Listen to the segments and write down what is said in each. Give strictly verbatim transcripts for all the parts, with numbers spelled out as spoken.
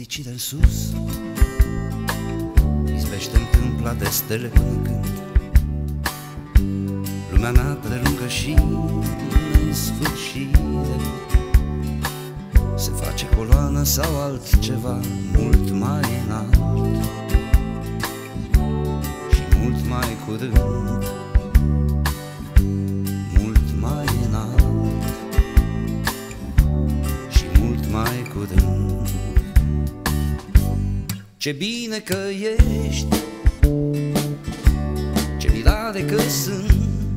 fericire în sus, izbește întâmpla de stele până când lumea mea prelungă și nesfârșire se face coloană sau altceva mult mai înalt și mult mai curând, mult mai înalt și mult mai curând. Ce bine că ești, ce mirare că sunt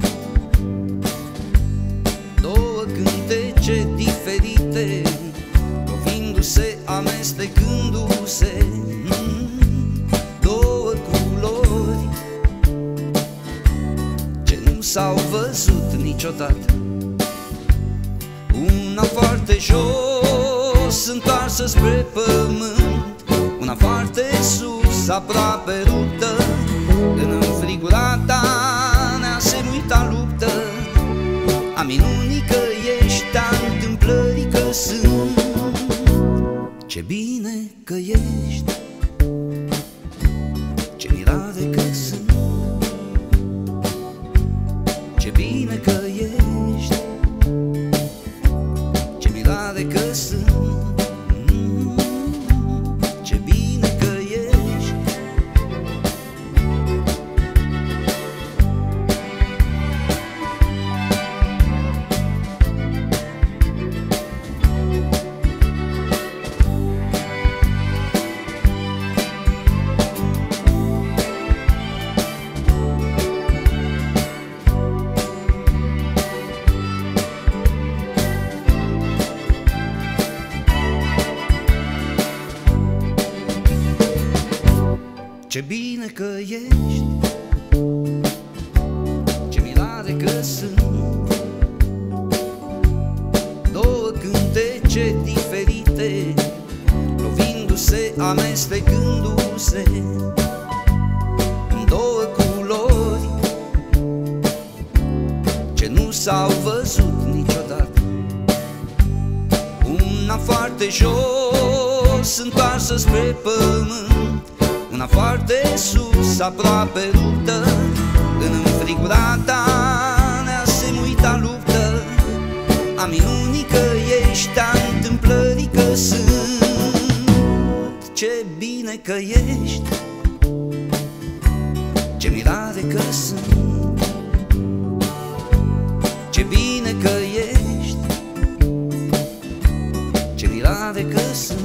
două cântece diferite, lovindu-se, amestecându-se, două culori ce nu s-au văzut niciodată, una foarte jos, întoarsă spre pământ, una foarte sus, aproape ruptă, în înfrigurata neasemuita luptă a minunii că ești, a întâmplării că sunt. Ce bine că ești, ce mirare că sunt, ce bine că ești, ce mirare că sunt. Ce bine că ești, ce mirare că sunt două cântece diferite, lovindu-se, amestecându-se în două culori ce nu s-au văzut niciodată, una foarte jos, întoarsă spre pământ, una foarte sus, aproape ruptă, în înfrigurata neasemuita luptă a minunii că ești, a întâmplării că sunt. Ce bine că ești, ce mirare că sunt, ce bine că ești, ce mirare că sunt.